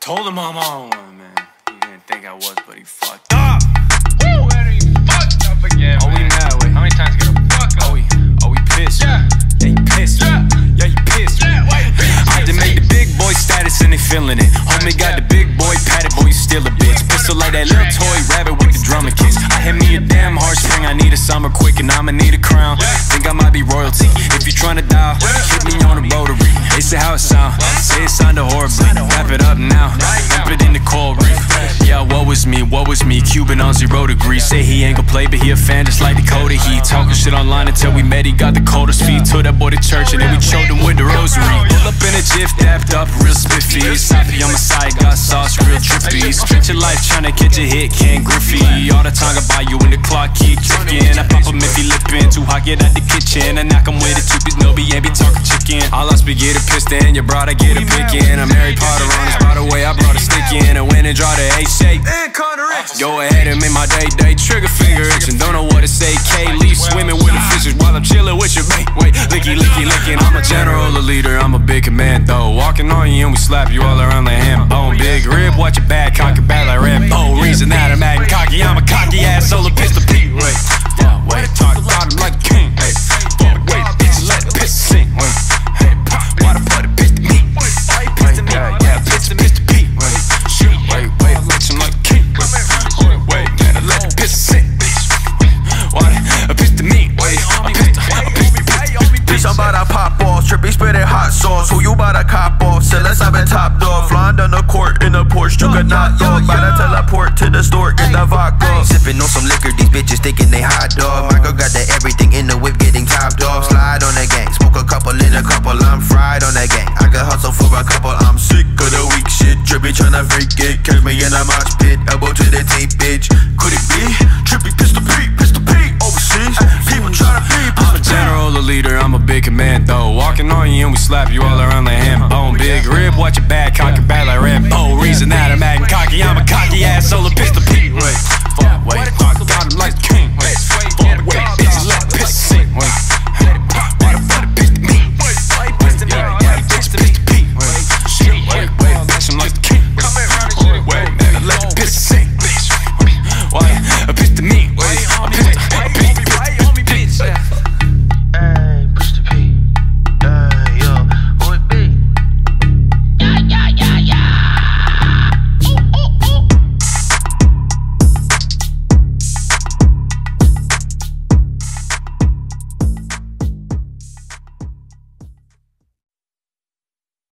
told him I'm on one, man. He didn't think I was, but he fucked up. Woo, and he fucked up again, Oh, we man. mad with? How many times you gonna fuck up? Oh, we pissed. Yeah. Yeah, you pissed. Yeah. Yeah, you pissed. Yeah, why you pissed? I done made the big boy status and they feeling it. Homie got the big boy patted, boy, you still a bitch. Pistol like that little toy rabbit with the drum and kicks. I hit me a damn hard spring, I need a summer quick and I'ma need a crown. Think I might be royalty. If you tryna dial, hit me on the rotary. They say how it sound, say it sounded horribly. Wrap it up now, dump it in the cold reef. Yeah, what was me, Cuban on 0 degrees. Say he ain't gon' play, but he a fan just like Dakota. He talking shit online until we met, he got the coldest feet. Took that boy to church and then we choked him with the rosary. Pull up in a jiff, dapped up, real spiffy. Sappy on my side, got sauce, real trippy. Spit your life tryna catch a hit, can't griffy. All the time I buy you when the clock keep ticking. I pop him if he lippin', too hot, get out the kitchen. I knock him with a two-piece, no be ain't be talking chicken. All I speak get a piston, your brother get a pickin'. I'm Harry Potter on this, by the way, I brought a stick in. I went and draw the A-shape. Go ahead and make my day, trigger finger itching. Don't know what to say, K-Leaf swimming with the fishes while I'm chillin' with your mate. Wait, licky, lickin'. I'm a general, a leader, I'm a big commando. Walking on you and we slap you all around like ham bone. Big rib, watch your back, cock your back like Rambo. Reason that I'm acting cocky, I'm a cocky ass solo pistol Pete. Wait, talk about him like a king. Hey, wait, bitch, let the pistol sing. Wait, hey, why the fuck the pistol me? Yeah, pistol Pete. Shoot, wait, bitch, I'm like a king. Wait, man, let the pistol sing. Why the pistol me? Wait, a pistol. Bitch, I'm bout to pop off, trippy spitting hot sauce. Who you bout to cop off? Say let's have it topped off. Flying down the court in the Porsche, juggernaut, yo. Bout to teleport to the store, get the vodka. Sipping on some liquor, these bitches thinking they hot dog. My girl got the everything in the whip, getting topped off. Slide on the gang, smoke a couple in a couple, I'm fried on that gang. I can hustle for a couple, I'm sick of the weak shit. Trippy tryna freak it, catch me in a mosh pit. Elbow to the tape, bitch. Could it be? Trippy pistol Pete, overseas. People tryna be. I'm a general, a leader, I'm a big commando. Walking on you and we slap you all around like ham bone. Big rib, watch your back, cock your back like Rambo. Reason that I'm acting cocky, I'm a cocky ass solo pistol Pete. Wait, talk about him like a king.